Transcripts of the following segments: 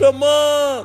Comment?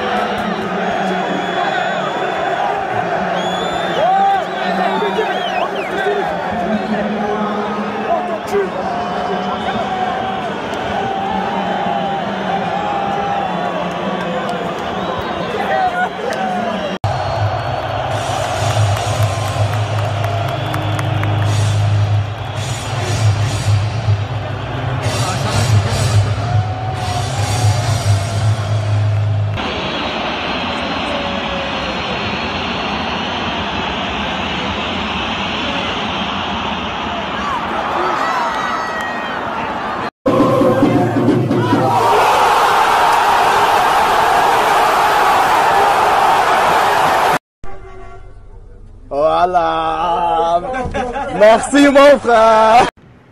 Voilà. Merci mon frère.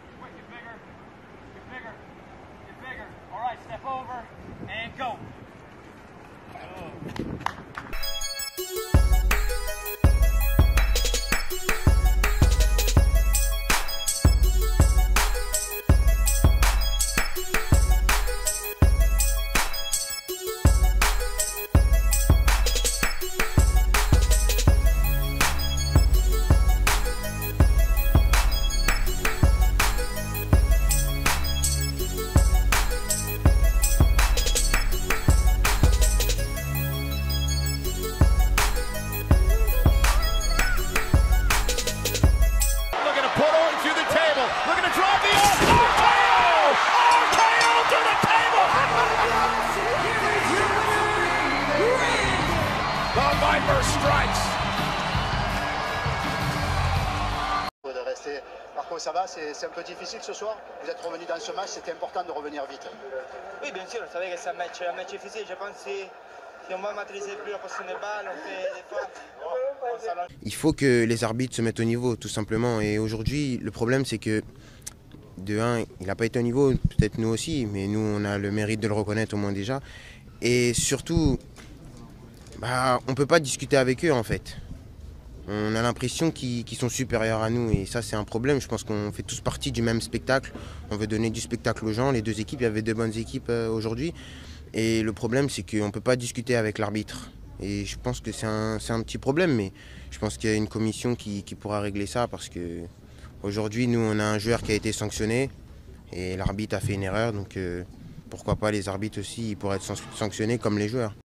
De rester. Marco, ça va, c'est un peu difficile ce soir. Vous êtes revenu dans ce match, c'était important de revenir vite. Oui, bien sûr, vous savez que c'est un match difficile. Je pense que si on va maîtriser plus la position de balle, on fait des fois. Il faut que les arbitres se mettent au niveau, tout simplement. Et aujourd'hui, le problème, c'est que, de un, il n'a pas été au niveau, peut-être nous aussi, mais nous, on a le mérite de le reconnaître au moins déjà. Et surtout, on ne peut pas discuter avec eux, en fait. On a l'impression qu'ils sont supérieurs à nous et ça c'est un problème. Je pense qu'on fait tous partie du même spectacle. On veut donner du spectacle aux gens. Les deux équipes, il y avait deux bonnes équipes aujourd'hui. Et le problème c'est qu'on ne peut pas discuter avec l'arbitre. Et je pense que c'est un petit problème, mais je pense qu'il y a une commission qui pourra régler ça parce que aujourd'hui nous on a un joueur qui a été sanctionné et l'arbitre a fait une erreur. Donc pourquoi pas les arbitres aussi, ils pourraient être sanctionnés comme les joueurs.